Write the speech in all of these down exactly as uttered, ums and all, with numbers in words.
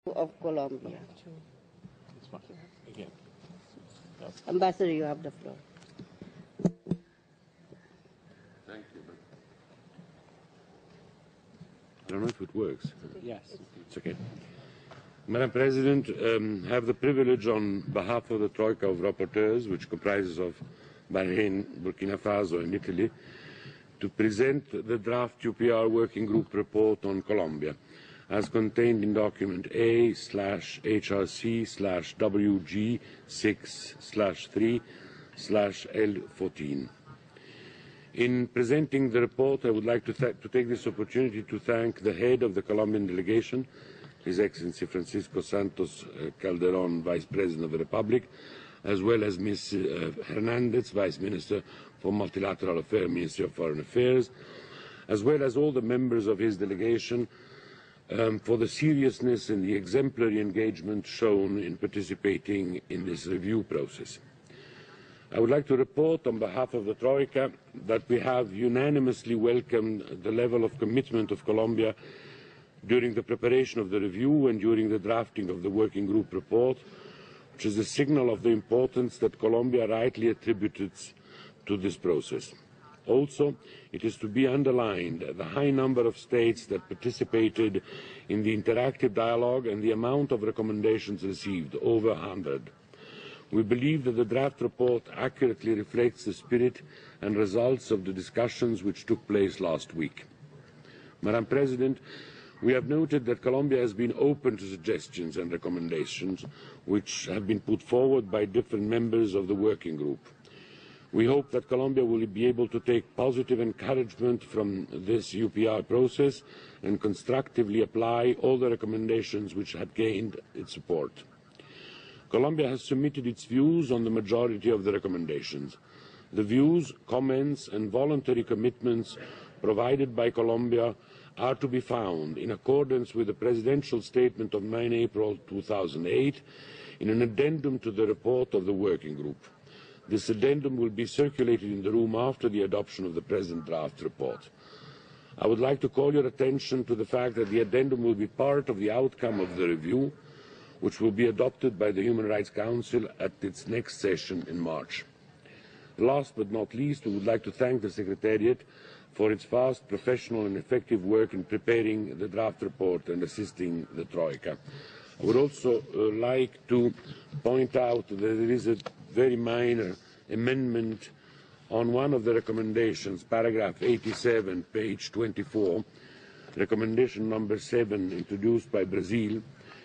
of Colombia. Again. No. Ambassador, you have the floor. Thank you. I don't know if it works. Yes. It's okay. Madam President, um, I have the privilege on behalf of the Troika of Rapporteurs, which comprises of Bahrain, Burkina Faso and Italy, to present the draft U P R Working Group report on Colombia, as contained in document A slash H R C slash W G six slash three slash L fourteen. In presenting the report, I would like to, th to take this opportunity to thank the head of the Colombian delegation, His Excellency Francisco Santos Calderon, Vice President of the Republic, as well as Miz Uh, Hernandez, Vice Minister for Multilateral Affairs, Ministry of Foreign Affairs, as well as all the members of his delegation, um, for the seriousness and the exemplary engagement shown in participating in this review process. I would like to report on behalf of the Troika that we have unanimously welcomed the level of commitment of Colombia during the preparation of the review and during the drafting of the working group report, which is a signal of the importance that Colombia rightly attributed to this process. Also, it is to be underlined the high number of states that participated in the interactive dialogue and the amount of recommendations received, over one hundred. We believe that the draft report accurately reflects the spirit and results of the discussions which took place last week. Madam President, we have noted that Colombia has been open to suggestions and recommendations which have been put forward by different members of the working group. We hope that Colombia will be able to take positive encouragement from this U P R process and constructively apply all the recommendations which have gained its support. Colombia has submitted its views on the majority of the recommendations. The views, comments and voluntary commitments provided by Colombia are to be found in accordance with the Presidential Statement of nine April two thousand eight in an addendum to the report of the Working Group. This addendum will be circulated in the room after the adoption of the present draft report. I would like to call your attention to the fact that the addendum will be part of the outcome of the review, which will be adopted by the Human Rights Council at its next session in March. Last but not least, we would like to thank the Secretariat for its fast, professional and effective work in preparing the draft report and assisting the Troika. I would also uh, like to point out that there is a very minor amendment on one of the recommendations, paragraph eighty-seven, page twenty-four, recommendation number seven, introduced by Brazil,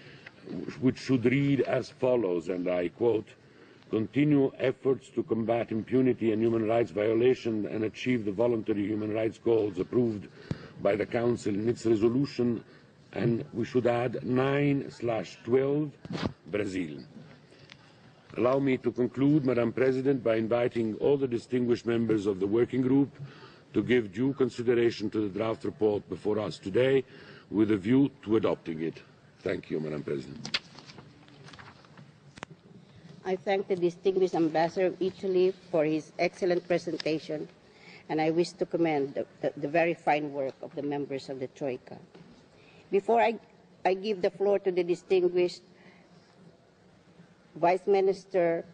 which should read as follows, and I quote, "Continue efforts to combat impunity and human rights violations and achieve the voluntary human rights goals approved by the Council in its resolution," and we should add nine slash twelve, Brazil. Allow me to conclude, Madam President, by inviting all the distinguished members of the working group to give due consideration to the draft report before us today with a view to adopting it. Thank you, Madam President. I thank the distinguished Ambassador of Italy for his excellent presentation, and I wish to commend the, the, the very fine work of the members of the Troika. Before I, I give the floor to the distinguished Vice Minister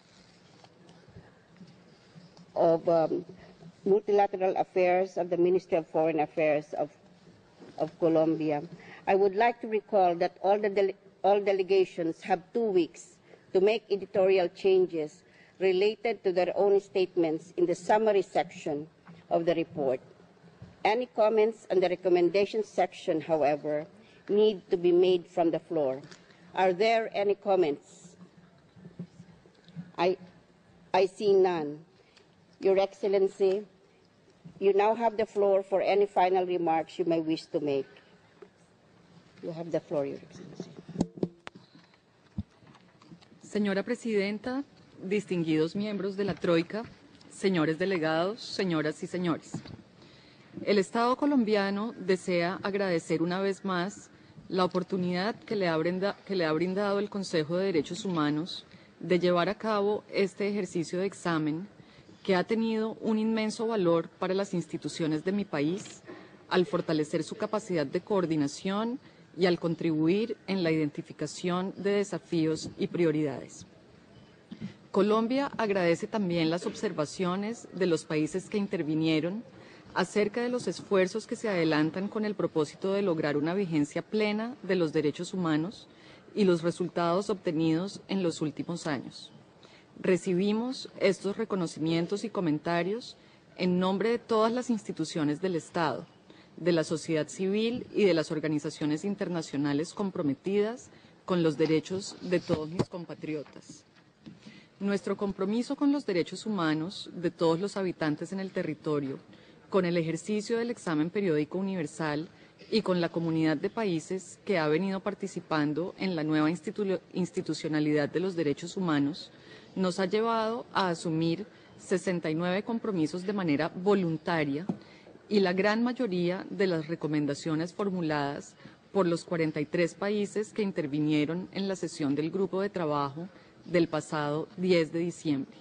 of um, Multilateral Affairs of the Ministry of Foreign Affairs of, of Colombia, I would like to recall that all, the dele all delegations have two weeks to make editorial changes related to their own statements in the summary section of the report. Any comments on the recommendations section, however, need to be made from the floor. Are there any comments? I, I see none. Your Excellency, you now have the floor for any final remarks you may wish to make. You have the floor, Your Excellency. Señora Presidenta, distinguidos miembros de la Troika, señores delegados, señoras y señores. El Estado colombiano desea agradecer una vez más la oportunidad que le ha brinda, que le ha brindado el Consejo de Derechos Humanos de llevar a cabo este ejercicio de examen que ha tenido un inmenso valor para las instituciones de mi país al fortalecer su capacidad de coordinación y al contribuir en la identificación de desafíos y prioridades. Colombia agradece también las observaciones de los países que intervinieron acerca de los esfuerzos que se adelantan con el propósito de lograr una vigencia plena de los derechos humanos y los resultados obtenidos en los últimos años. Recibimos estos reconocimientos y comentarios en nombre de todas las instituciones del Estado, de la sociedad civil y de las organizaciones internacionales comprometidas con los derechos de todos mis compatriotas. Nuestro compromiso con los derechos humanos de todos los habitantes en el territorio, con el ejercicio del examen periódico universal y con la comunidad de países que ha venido participando en la nueva institu- institucionalidad de los derechos humanos, nos ha llevado a asumir sesenta y nueve compromisos de manera voluntaria y la gran mayoría de las recomendaciones formuladas por los cuarenta y tres países que intervinieron en la sesión del grupo de trabajo del pasado diez de diciembre.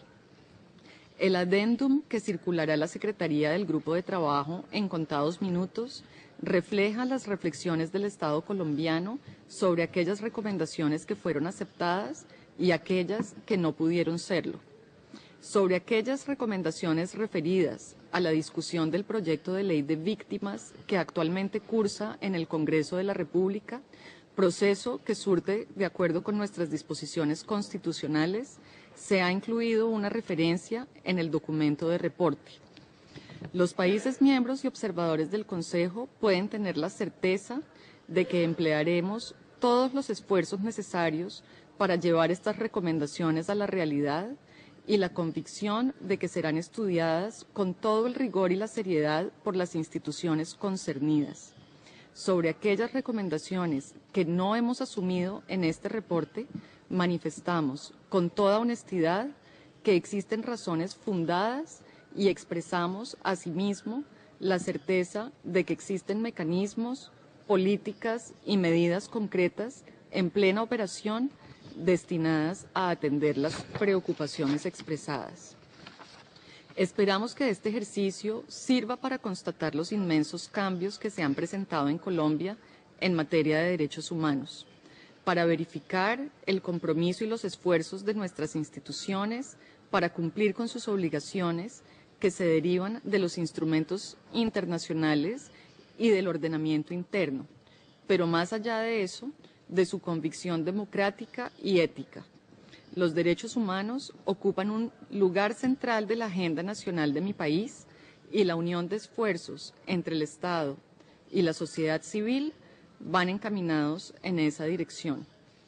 El adendum que circulará a la Secretaría del Grupo de Trabajo en contados minutos refleja las reflexiones del Estado colombiano sobre aquellas recomendaciones que fueron aceptadas y aquellas que no pudieron serlo. Sobre aquellas recomendaciones referidas a la discusión del proyecto de ley de víctimas que actualmente cursa en el Congreso de la República, proceso que surte de acuerdo con nuestras disposiciones constitucionales, se ha incluido una referencia en el documento de reporte. Los países miembros y observadores del Consejo pueden tener la certeza de que emplearemos todos los esfuerzos necesarios para llevar estas recomendaciones a la realidad y la convicción de que serán estudiadas con todo el rigor y la seriedad por las instituciones concernidas. Sobre aquellas recomendaciones que no hemos asumido en este reporte, manifestamos con toda honestidad que existen razones fundadas y expresamos asimismo la certeza de que existen mecanismos, políticas y medidas concretas en plena operación destinadas a atender las preocupaciones expresadas. Esperamos que este ejercicio sirva para constatar los inmensos cambios que se han presentado en Colombia en materia de derechos humanos, para verificar el compromiso y los esfuerzos de nuestras instituciones para cumplir con sus obligaciones que se derivan de los instrumentos internacionales y del ordenamiento interno, pero más allá de eso, de su convicción democrática y ética. Los derechos humanos ocupan un lugar central de la agenda nacional de mi país y la unión de esfuerzos entre el Estado y la sociedad civil van encaminados en esa dirección.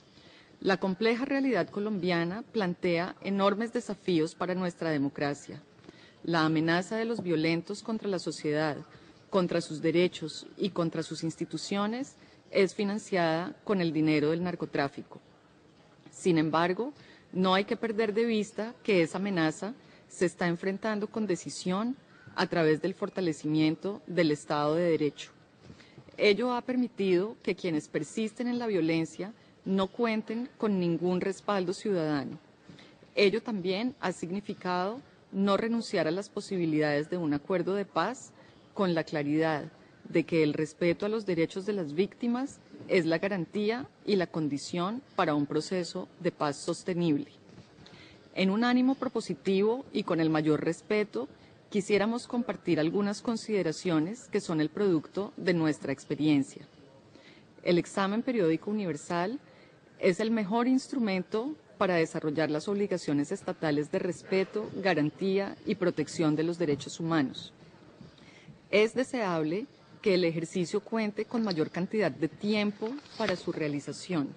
La compleja realidad colombiana plantea enormes desafíos para nuestra democracia. La amenaza de los violentos contra la sociedad, contra sus derechos y contra sus instituciones es financiada con el dinero del narcotráfico. Sin embargo, no hay que perder de vista que esa amenaza se está enfrentando con decisión a través del fortalecimiento del Estado de Derecho. Ello ha permitido que quienes persisten en la violencia no cuenten con ningún respaldo ciudadano. Ello también ha significado no renunciar a las posibilidades de un acuerdo de paz con la claridad de que el respeto a los derechos de las víctimas es la garantía y la condición para un proceso de paz sostenible. En un ánimo propositivo y con el mayor respeto, quisiéramos compartir algunas consideraciones que son el producto de nuestra experiencia. El examen periódico universal es el mejor instrumento para desarrollar las obligaciones estatales de respeto, garantía y protección de los derechos humanos. Es deseable que el ejercicio cuente con mayor cantidad de tiempo para su realización.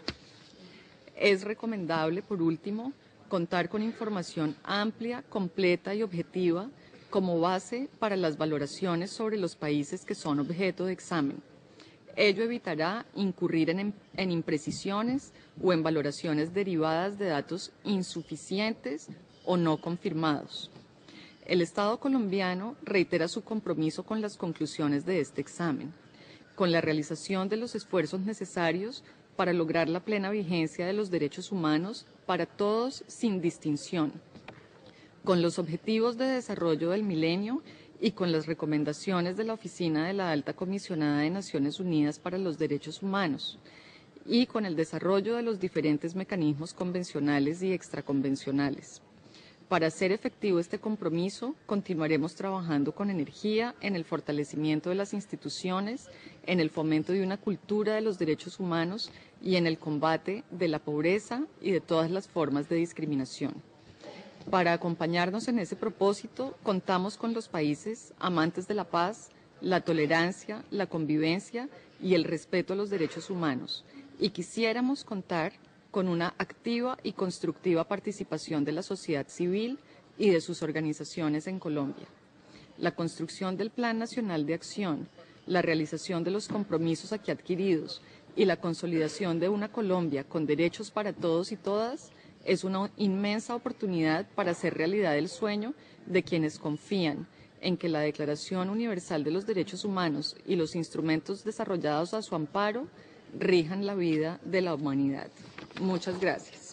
Es recomendable, por último, contar con información amplia, completa y objetiva como base para las valoraciones sobre los países que son objeto de examen. Ello evitará incurrir en, en imprecisiones o en valoraciones derivadas de datos insuficientes o no confirmados. El Estado colombiano reitera su compromiso con las conclusiones de este examen, con la realización de los esfuerzos necesarios para lograr la plena vigencia de los derechos humanos para todos sin distinción, con los objetivos de desarrollo del milenio y con las recomendaciones de la Oficina de la Alta Comisionada de Naciones Unidas para los Derechos Humanos y con el desarrollo de los diferentes mecanismos convencionales y extraconvencionales. Para hacer efectivo este compromiso, continuaremos trabajando con energía en el fortalecimiento de las instituciones, en el fomento de una cultura de los derechos humanos y en el combate de la pobreza y de todas las formas de discriminación. Para acompañarnos en ese propósito, contamos con los países amantes de la paz, la tolerancia, la convivencia y el respeto a los derechos humanos, y quisiéramos contar con una activa y constructiva participación de la sociedad civil y de sus organizaciones en Colombia. La construcción del Plan Nacional de Acción, la realización de los compromisos aquí adquiridos y la consolidación de una Colombia con derechos para todos y todas es una inmensa oportunidad para hacer realidad el sueño de quienes confían en que la Declaración Universal de los Derechos Humanos y los instrumentos desarrollados a su amparo rijan la vida de la humanidad. Muchas gracias.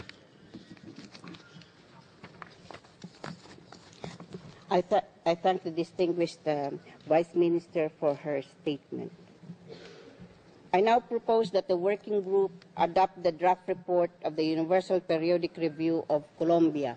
I, th I thank the distinguished uh, Vice Minister for her statement. I now propose that the working group adopt the draft report of the Universal Periodic Review of Colombia.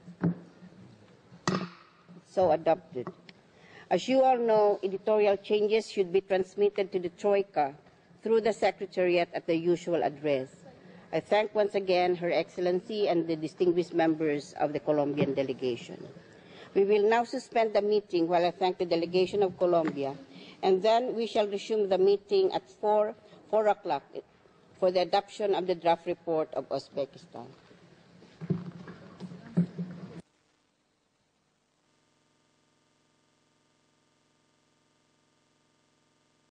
So adopted. As you all know, editorial changes should be transmitted to the Troika through the Secretariat at the usual address. I thank once again Her Excellency and the distinguished members of the Colombian delegation. We will now suspend the meeting while I thank the delegation of Colombia, and then we shall resume the meeting at four, four o'clock for the adoption of the draft report of Uzbekistan.